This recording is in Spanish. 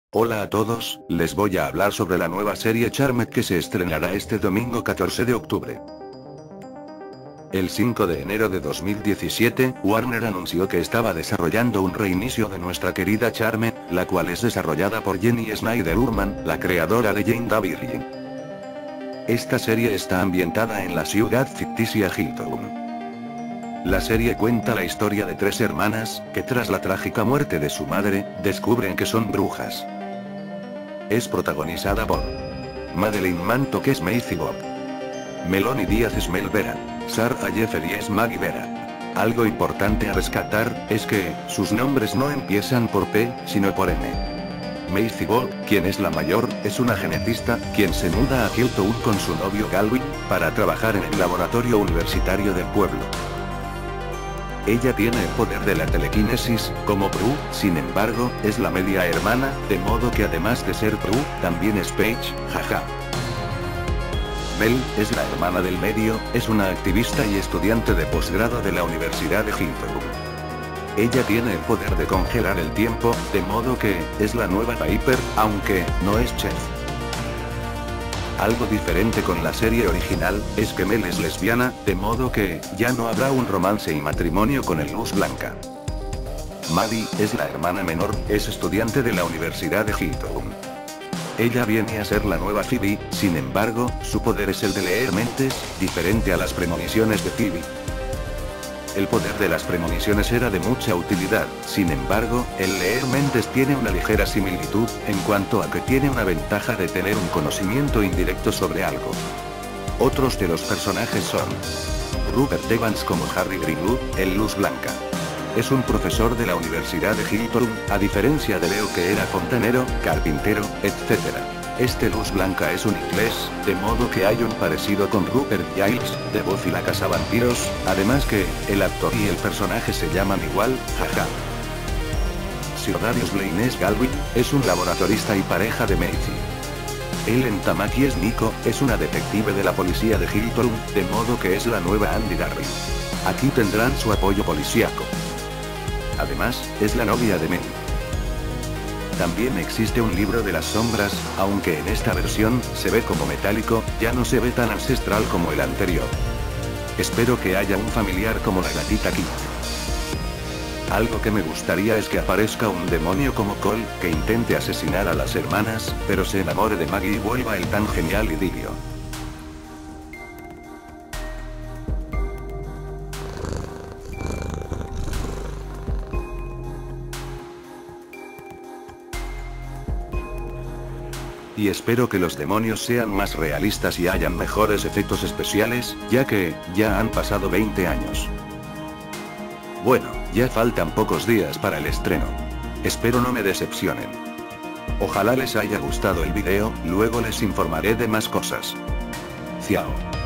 Hola a todos, les voy a hablar sobre la nueva serie Charmed que se estrenará este domingo 14 de octubre. El 5 de enero de 2017, Warner anunció que estaba desarrollando un reinicio de nuestra querida Charmed, la cual es desarrollada por Jenny Snyder Urman, la creadora de Jane the Virgin. Esta serie está ambientada en la ciudad ficticia Hilton. La serie cuenta la historia de tres hermanas, que tras la trágica muerte de su madre, descubren que son brujas. Es protagonizada por Madeline Manto, que es Maisie Bob, Melanie Díaz es Mel Vera, Sarah Jeffery es Maggie Vera. Algo importante a rescatar, es que, sus nombres no empiezan por P, sino por M. Maisie Bob, quien es la mayor, es una genetista, quien se muda a Hilton con su novio Galwin, para trabajar en el laboratorio universitario del pueblo. Ella tiene el poder de la telequinesis, como Prue, sin embargo, es la media hermana, de modo que además de ser Prue, también es Paige, jaja. Mel, es la hermana del medio, es una activista y estudiante de posgrado de la Universidad de Hilton. Ella tiene el poder de congelar el tiempo, de modo que, es la nueva Piper, aunque, no es chef. Algo diferente con la serie original, es que Mel es lesbiana, de modo que, ya no habrá un romance y matrimonio con el Luz Blanca. Maddie, es la hermana menor, es estudiante de la Universidad de Hilton. Ella viene a ser la nueva Phoebe, sin embargo, su poder es el de leer mentes, diferente a las premoniciones de Phoebe. El poder de las premoniciones era de mucha utilidad, sin embargo, el leer mentes tiene una ligera similitud, en cuanto a que tiene una ventaja de tener un conocimiento indirecto sobre algo. Otros de los personajes son Rupert Evans como Harry Greenwood, el Luz Blanca. Es un profesor de la Universidad de Hilton, a diferencia de Leo, que era fontanero, carpintero, etc. Este Luz Blanca es un inglés, de modo que hay un parecido con Rupert Giles, de Buffy la Cazavampiros, además que, el actor y el personaje se llaman igual, jaja. Sir Darius Blaine es Galwin, es un laboratorista y pareja de Maisie. Ellen Tamaki es Nico, es una detective de la policía de Hilton, de modo que es la nueva Andy Darwin. Aquí tendrán su apoyo policíaco. Además, es la novia de Mel. También existe un libro de las sombras, aunque en esta versión, se ve como metálico, ya no se ve tan ancestral como el anterior. Espero que haya un familiar como la gatita Kit. Algo que me gustaría es que aparezca un demonio como Cole, que intente asesinar a las hermanas, pero se enamore de Maggie y vuelva el tan genial idilio. Y espero que los demonios sean más realistas y hayan mejores efectos especiales, ya que, ya han pasado 20 años. Bueno, ya faltan pocos días para el estreno. Espero no me decepcionen. Ojalá les haya gustado el video, luego les informaré de más cosas. Ciao.